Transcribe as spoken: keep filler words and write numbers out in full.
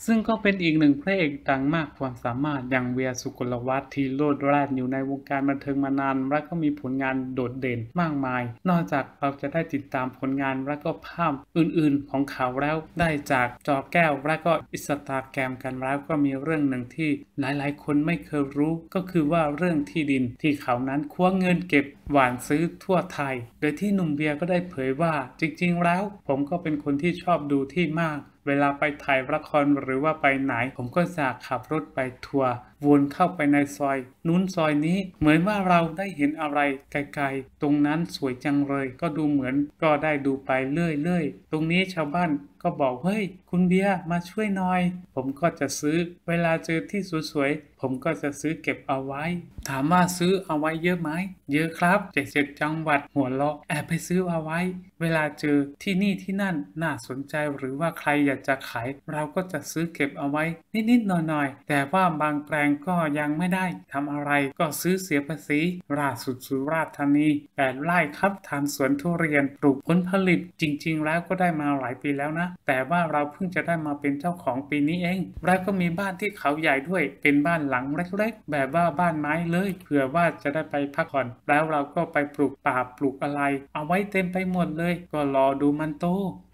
ซึ่งก็เป็นอีกหนึ่งพระเอกดังมากความสามารถอย่างเวียร์ สุกลวัฒน์ที่โลดแล่นอยู่ในวงการบันเทิงมานานและก็มีผลงานโดดเด่นมากมายนอกจากเราจะได้ติดตามผลงานและก็ภาพอื่นๆของเขาแล้วได้จากจอแก้วและก็อินสตาแกรมกันแล้วก็มีเรื่องหนึ่งที่หลายๆคนไม่เคยรู้ก็คือว่าเรื่องที่ดินที่เขานั้นคว้าเงินเก็บหว่านซื้อทั่วไทยโดยที่หนุ่มเบียร์ก็ได้เผยว่าจริงๆแล้วผมก็เป็นคนที่ชอบดูที่มากเวลาไปถ่ายละครหรือว่าไปไหนผมก็จะขับรถไปทัวร์วนเข้าไปในซอยนู้นซอยนี้เหมือนว่าเราได้เห็นอะไรไกลๆตรงนั้นสวยจังเลยก็ดูเหมือนก็ได้ดูไปเรื่อยๆตรงนี้ชาวบ้านก็บอกเฮ้ยคุณเบียร์มาช่วยหน่อยผมก็จะซื้อเวลาเจอที่สวยๆผมก็จะซื้อเก็บเอาไว้ถามว่าซื้อเอาไว้เยอะไหมเยอะครับเจ็ดสิบจังหวัดหัวเราะแอบไปซื้อเอาไว้เวลาเจอที่นี่ที่นั่นน่าสนใจหรือว่าใครอยากจะขายเราก็จะซื้อเก็บเอาไว้นิดๆหน่อยๆแต่ว่าบางแปลงก็ยังไม่ได้ทำอะไรก็ซื้อเสียภาษีล่าสุดสุราษฎร์ธานีแปดไร่ครับทำสวนทุเรียนปลูกผลผลิตจริงๆแล้วก็ได้มาหลายปีแล้วนะแต่ว่าเราเพิ่งจะได้มาเป็นเจ้าของปีนี้เองแล้วก็มีบ้านที่เขาใหญ่ด้วยเป็นบ้านหลังเล็กๆแบบว่าบ้านไม้เลยเผื่อว่าจะได้ไปพักผ่อนแล้วเราก็ไปปลูกป่าปลูกอะไรเอาไว้เต็มไปหมดเลยก็รอดูมันโต